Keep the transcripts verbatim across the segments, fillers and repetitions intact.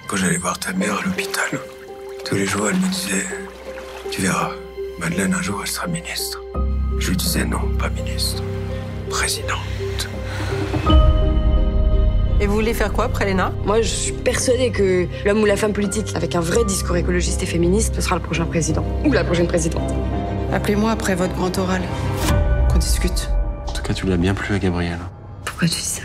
Quand j'allais voir ta mère à l'hôpital, tous les jours, elle me disait « Tu verras, Madeleine, un jour, elle sera ministre. » Je lui disais « Non, pas ministre. Présidente. » Et vous voulez faire quoi après l'ENA? Moi, je suis persuadée que l'homme ou la femme politique avec un vrai discours écologiste et féministe, ce sera le prochain président. Ou la prochaine présidente. Appelez-moi après votre grand oral. Qu'on discute. En tout cas, tu l'as bien plu à Gabriel. Pourquoi tu dis ça?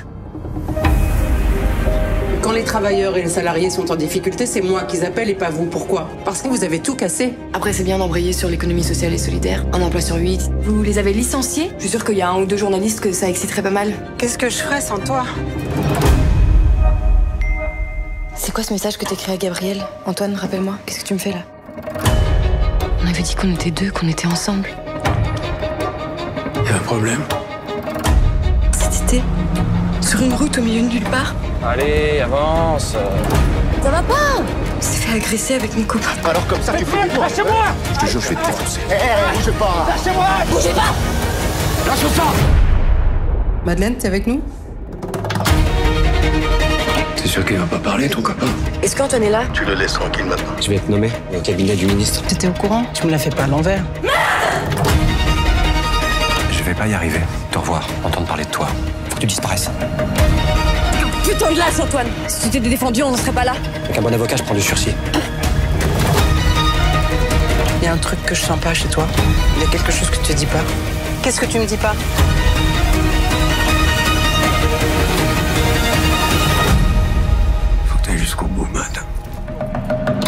Quand les travailleurs et les salariés sont en difficulté, c'est moi qu'ils appellent et pas vous. Pourquoi? Parce que vous avez tout cassé. Après, c'est bien d'embrayer sur l'économie sociale et solidaire. Un emploi sur huit. Vous les avez licenciés? Je suis sûre qu'il y a un ou deux journalistes que ça exciterait pas mal. Qu'est-ce que je ferais sans toi? C'est quoi ce message que t'écris à Gabriel? Antoine, rappelle-moi, qu'est-ce que tu me fais là? On avait dit qu'on était deux, qu'on était ensemble. Y a un problème? Cet été, sur une route au milieu de nulle part. Allez, avance. Ça va pas? On s'est fait agresser avec mon copain. Alors comme ça, tu fais du Lâchez-moi! Je te jure, je vais te défoncer. Hé, hé, bougez pas! Lâchez-moi! Bougez pas! Lâche ça! Madeleine, t'es avec nous? T'es sûr qu'il va pas parler, ton copain? Est-ce qu'Antoine est là? Tu le laisses tranquille maintenant. Je vais être nommé au cabinet du ministre. T'étais au courant? Tu me l'as fait pas à l'envers. Je vais pas y arriver. Te revoir, entendre parler de toi. Faut que tu disparaisses. Putain de lâche, Antoine! Si tu t'étais défendu, on n'en serait pas là. Avec un bon avocat, je prends du sursis. Il y a un truc que je sens pas chez toi. Il y a quelque chose que tu te dis pas. Qu'est-ce que tu me dis pas? Faut que t'ailles jusqu'au bout, Mad.